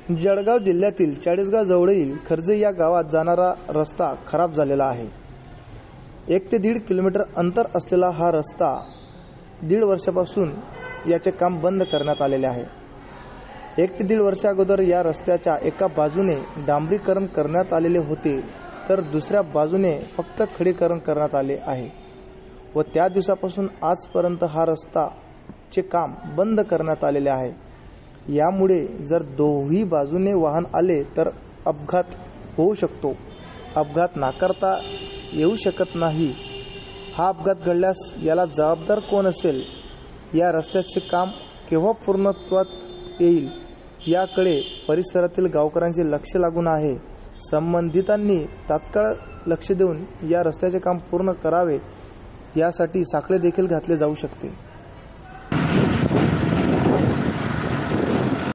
जळगाव जिल्ह्यातील चाळीसगाव जवळील खर्जे या गावात जाणारा रस्ता खराब झालेला आहे। 1 ते 1.5 किलोमीटर अंतर असलेला हा रस्ता 1.5 वर्षापासून याचे काम बंद करण्यात आलेले आहे। 1 ते 1.5 वर्ष अगोदर या रस्त्याच्या एका बाजूने डांबरीकरण करण्यात आलेले होते, तर दुसऱ्या बाजूने फक्त खडीकरण करण्यात आले आहे व त्या दिवसापासून आजपर्यंत हा रस्ताचे काम बंद करण्यात आलेले आहे। यामुळे जर दोन्ही बाजूने वाहन आले तर अपघात होऊ शकतो। अपघात नाकारता येऊ शकत नाही। हा अपघात घडल्यास याला जबाबदार कोण असेल? या रस्त्याचे काम केव्हा पूर्णत्वात येईल याकडे परिसरातील गावकऱ्यांचे लक्ष लागून आहे। संबंधितांनी तात्काळ लक्ष देऊन या रस्त्याचे काम पूर्ण करावे यासाठी साखळे देखील घातले जाऊ शकते।